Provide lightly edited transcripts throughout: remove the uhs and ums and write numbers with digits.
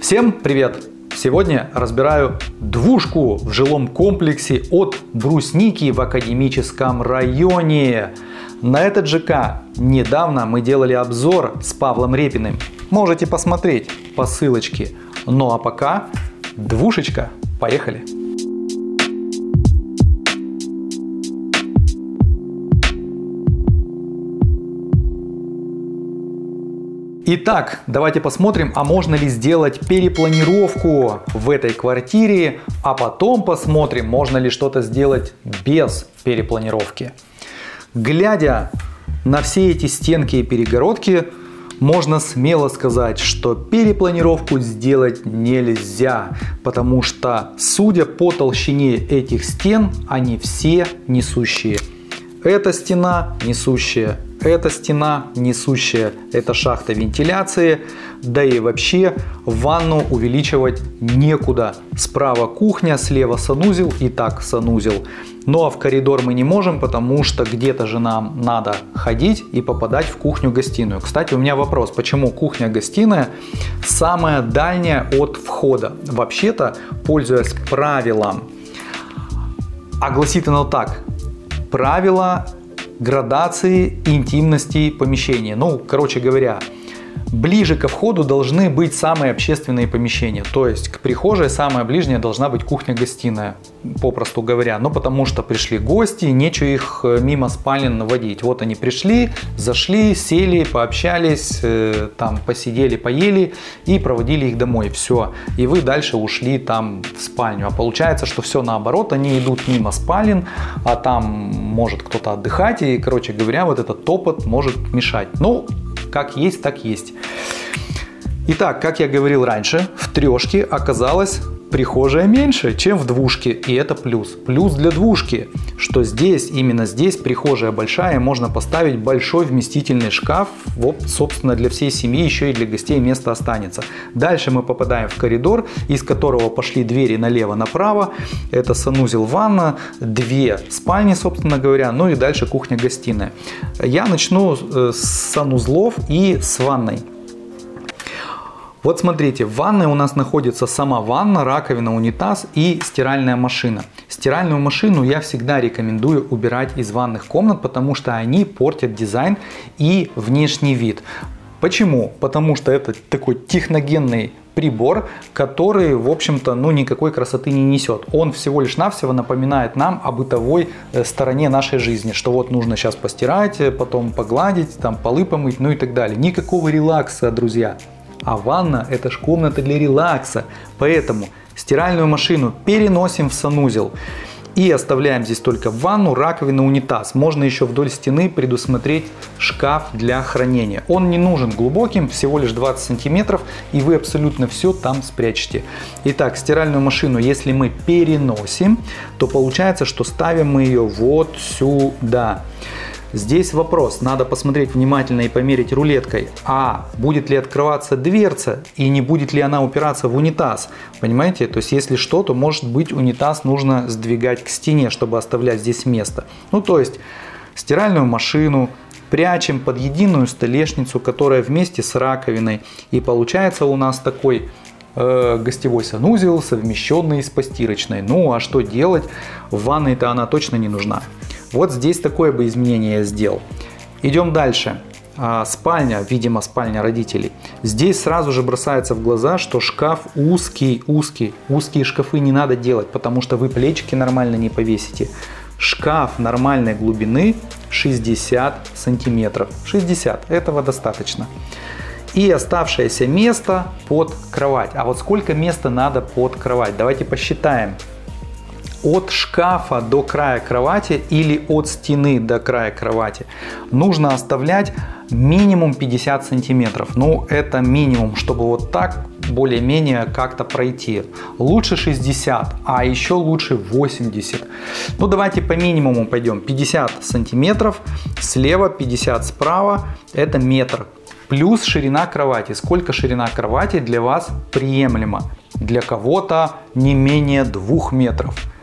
Всем привет! Сегодня разбираю двушку в жилом комплексе от Брусники в Академическом районе. На этот ЖК недавно мы делали обзор с Павлом Репиным. Можете посмотреть по ссылочке. Ну а пока двушечка. Поехали! Итак, давайте посмотрим, а можно ли сделать перепланировку в этой квартире, а потом посмотрим, можно ли что-то сделать без перепланировки. Глядя на все эти стенки и перегородки, можно смело сказать, что перепланировку сделать нельзя, потому что, судя по толщине этих стен, они все несущие. Эта стена несущая, эта стена несущая, это шахта вентиляции, да и вообще ванну увеличивать некуда. Справа кухня, слева санузел и так санузел. Ну а в коридор мы не можем, потому что где-то же нам надо ходить и попадать в кухню-гостиную. Кстати, у меня вопрос, почему кухня-гостиная самая дальняя от входа? Вообще-то, пользуясь правилом, а гласит оно так: правила градации интимности помещения. Ну, короче говоря, ближе ко входу должны быть самые общественные помещения. То есть к прихожей самая ближняя должна быть кухня-гостиная, попросту говоря. Но потому что пришли гости, нечего их мимо спален водить. Вот они пришли, зашли, сели, пообщались, там посидели, поели и проводили их домой. Все. И вы дальше ушли там в спальню. А получается, что все наоборот. Они идут мимо спален, а там может кто-то отдыхать. И, короче говоря, вот этот топот может мешать. Ну, как есть, так есть. Итак, как я говорил раньше, в трешке оказалась прихожая меньше, чем в двушке. И это плюс. Плюс для двушки, что здесь, именно здесь прихожая большая, можно поставить большой вместительный шкаф. Вот, собственно, для всей семьи, еще и для гостей место останется. Дальше мы попадаем в коридор, из которого пошли двери налево-направо. Это санузел, ванна, две спальни, собственно говоря, ну и дальше кухня-гостиная. Я начну с санузлов и с ванной. Вот смотрите, в ванной у нас находится сама ванна, раковина, унитаз и стиральная машина. Стиральную машину я всегда рекомендую убирать из ванных комнат, потому что они портят дизайн и внешний вид. Почему? Потому что это такой техногенный прибор, который, в общем-то, ну, никакой красоты не несет. Он всего лишь навсего напоминает нам о бытовой стороне нашей жизни, что вот нужно сейчас постирать, потом погладить, там полы помыть, ну и так далее. Никакого релакса, друзья. А ванна — это ж комната для релакса. Поэтому стиральную машину переносим в санузел. И оставляем здесь только ванну, раковину, унитаз. Можно еще вдоль стены предусмотреть шкаф для хранения. Он не нужен глубоким, всего лишь 20 сантиметров, и вы абсолютно все там спрячете. Итак, стиральную машину, если мы переносим, то получается, что ставим мы ее вот сюда. Здесь вопрос, надо посмотреть внимательно и померить рулеткой, а будет ли открываться дверца и не будет ли она упираться в унитаз, понимаете? То есть если что, то может быть унитаз нужно сдвигать к стене, чтобы оставлять здесь место. Ну то есть стиральную машину прячем под единую столешницу, которая вместе с раковиной, и получается у нас такой гостевой санузел, совмещенный с постирочной. Ну а что делать? В ванной-то она точно не нужна. Вот здесь такое бы изменение я сделал. Идем дальше. Спальня, видимо, спальня родителей. Здесь сразу же бросается в глаза, что шкаф узкий. Узкие шкафы не надо делать, потому что вы плечики нормально не повесите. Шкаф нормальной глубины 60 сантиметров. 60, этого достаточно. И оставшееся место под кровать. А вот сколько места надо под кровать? Давайте посчитаем. От шкафа до края кровати или от стены до края кровати нужно оставлять минимум 50 сантиметров. Ну, это минимум, чтобы вот так более-менее как-то пройти. Лучше 60, а еще лучше 80. Ну, давайте по минимуму пойдем. 50 сантиметров слева, 50 справа. Это метр. Плюс ширина кровати. Сколько ширина кровати для вас приемлема? Для кого-то не менее 2 метров.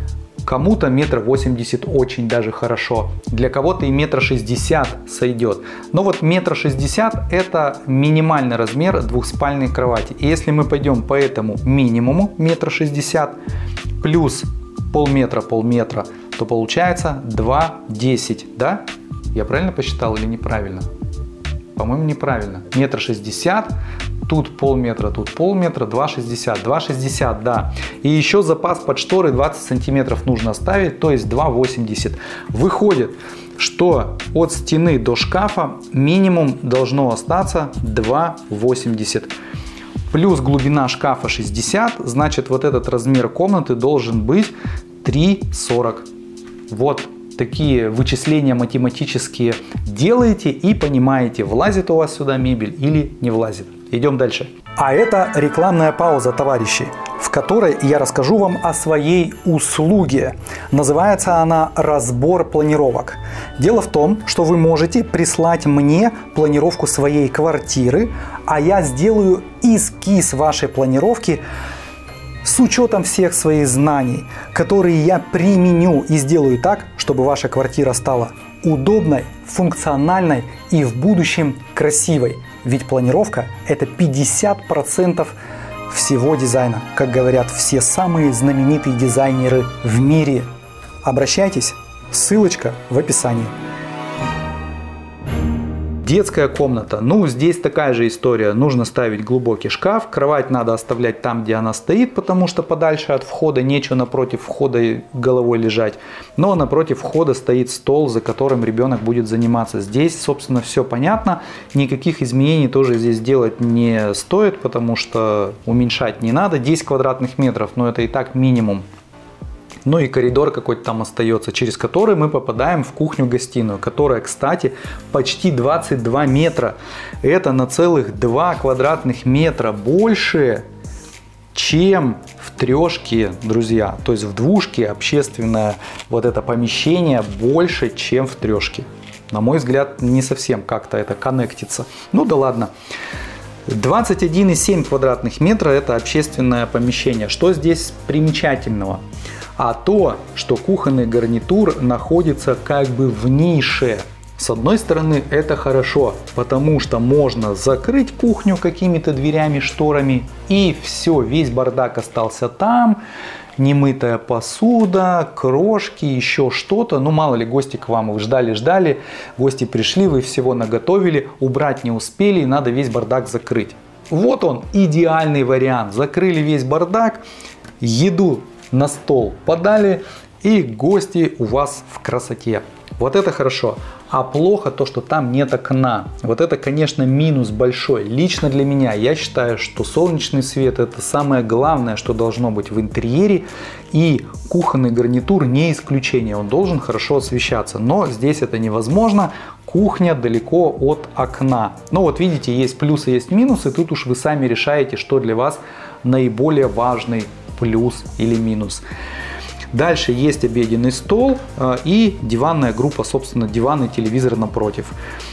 Кому-то 1,80 м очень даже хорошо. Для кого-то и 1,60 м сойдет. Но вот 1,60 м это минимальный размер двухспальной кровати. И если мы пойдем по этому минимуму 1,60 м плюс полметра, то получается 2,10 м, да? Я правильно посчитал или неправильно? По-моему, неправильно. 1,60 м, тут полметра, 2,60 м. 2,60 м, да. И еще запас под шторы 20 сантиметров нужно оставить, то есть 2,80 м. Выходит, что от стены до шкафа минимум должно остаться 2,80 м. Плюс глубина шкафа 60, значит вот этот размер комнаты должен быть 3,40. Вот такие вычисления математические делаете и понимаете, влазит у вас сюда мебель или не влазит. Идем дальше. А это рекламная пауза, товарищи, в которой я расскажу вам о своей услуге. Называется она «Разбор планировок». Дело в том, что вы можете прислать мне планировку своей квартиры, а я сделаю эскиз вашей планировки с учетом всех своих знаний, которые я применю и сделаю так, чтобы ваша квартира стала удобной, функциональной и в будущем красивой. Ведь планировка – это 50% всего дизайна, как говорят все самые знаменитые дизайнеры в мире. Обращайтесь, ссылочка в описании. Детская комната. Ну, здесь такая же история. Нужно ставить глубокий шкаф. Кровать надо оставлять там, где она стоит, потому что подальше от входа, нечего напротив входа головой лежать. Но напротив входа стоит стол, за которым ребенок будет заниматься. Здесь, собственно, все понятно. Никаких изменений тоже здесь делать не стоит, потому что уменьшать не надо. 10 квадратных метров, но это и так минимум. Ну и коридор какой-то там остается, через который мы попадаем в кухню-гостиную, которая, кстати, почти 22 метра. Это на целых 2 квадратных метра больше, чем в трешке, друзья. То есть в двушке общественное вот это помещение больше, чем в трешке. На мой взгляд, не совсем как-то это коннектится. Ну да ладно. 21,7 квадратных метра это общественное помещение. Что здесь примечательного? А то, что кухонный гарнитур находится как бы в нише. С одной стороны, это хорошо, потому что можно закрыть кухню какими-то дверями, шторами, и все, весь бардак остался там. Немытая посуда, крошки, еще что-то. Ну, мало ли, гости к вам, вы ждали, гости пришли, вы всего наготовили, убрать не успели, и надо весь бардак закрыть. Вот он, идеальный вариант. Закрыли весь бардак, еду на стол подали, и гости у вас в красоте. Вот это хорошо. А плохо то, что там нет окна. Вот это, конечно, минус большой. Лично для меня, я считаю, что солнечный свет – это самое главное, что должно быть в интерьере. И кухонный гарнитур не исключение. Он должен хорошо освещаться. Но здесь это невозможно. Кухня далеко от окна. Но вот видите, есть плюсы, есть минусы. Тут уж вы сами решаете, что для вас наиболее важный плюс или минус. Дальше есть обеденный стол и диванная группа, собственно, диван и телевизор напротив.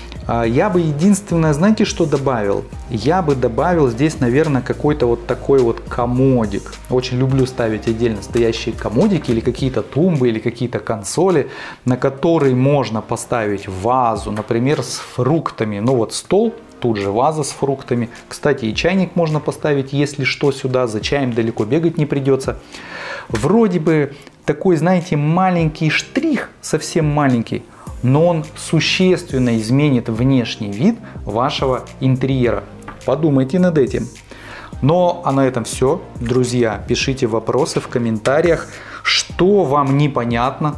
Я бы единственное, знаете, что добавил? Я бы добавил здесь, наверное, какой-то вот такой вот комодик. Очень люблю ставить отдельно стоящие комодики или какие-то тумбы, или какие-то консоли, на которые можно поставить вазу, например, с фруктами. Ну вот стол, тут же ваза с фруктами. Кстати, и чайник можно поставить, если что, сюда. За чаем далеко бегать не придется. Вроде бы такой, знаете, маленький штрих, совсем маленький, но он существенно изменит внешний вид вашего интерьера. Подумайте над этим. Ну, а на этом все. Друзья, пишите вопросы в комментариях, что вам непонятно,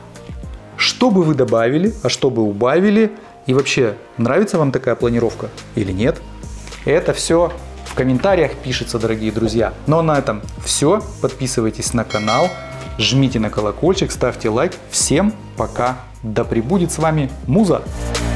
что бы вы добавили, а что бы убавили. И вообще, нравится вам такая планировка или нет? Это все в комментариях пишется, дорогие друзья. Ну а на этом все. Подписывайтесь на канал, жмите на колокольчик, ставьте лайк. Всем пока. Да пребудет с вами Муза!